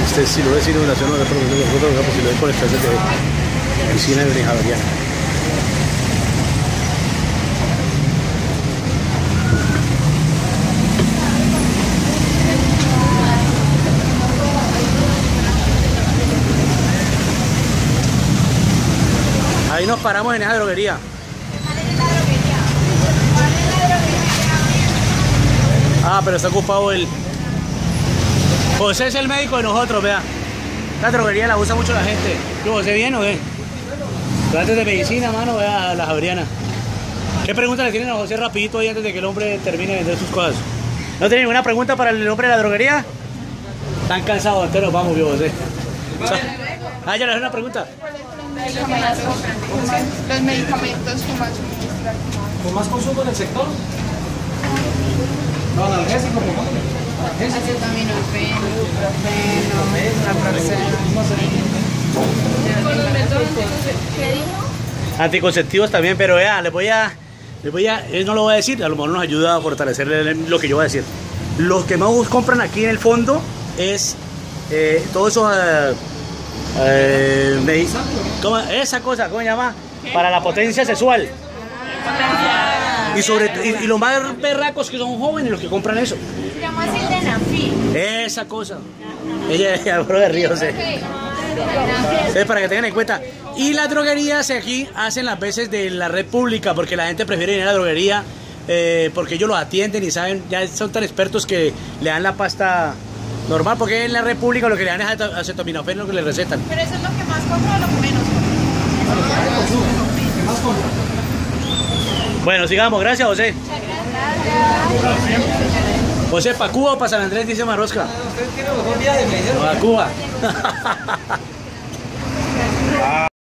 Este si lo ve sin inauguración de fotógrafo, si lo ve por estación de piscina de Javeriana. Ahí nos paramos en esa droguería. Ah, pero está ocupado el... José es el médico de nosotros, vea. La droguería la usa mucho la gente. ¿José bien o qué? Antes de medicina, mano, vea la Javeriana. ¿Qué pregunta le tienen a José rapidito ahí antes de que el hombre termine de vender sus cosas? ¿No tiene ninguna pregunta para el hombre de la droguería? Están cansados, entonces nos vamos, José. Ah, ya le hago una pregunta. Los medicamentos que más suministran. ¿Con más consumo en el sector? No, analgésico, ¿cómo? Acetaminofén, ibuprofeno, naproxeno. Anticonceptivos también, pero vea, les voy a, él no lo va a decir, a lo mejor nos ayuda a fortalecer lo que yo voy a decir. Los que más compran aquí en el fondo es todos esos esa cosa, ¿cómo se llama? Para la potencia sexual. Y los más berracos que son jóvenes los que compran eso. Se llama sildenafil. Esa cosa. Ella bro de ríos. Entonces, para que tengan en cuenta. Y las droguerías aquí hacen las veces de la red pública, porque la gente prefiere ir a la droguería porque ellos los atienden y saben, ya son tan expertos que le dan la pasta normal, porque en la red pública lo que le dan es acetaminofén, lo que le recetan. Pero eso es lo que más compra o lo que menos compra. Bueno, sigamos. Gracias, José. José, ¿para Cuba o para San Andrés? Dice Marrosca. Ustedes tienen los dos viajes, me dijeron. Para Cuba.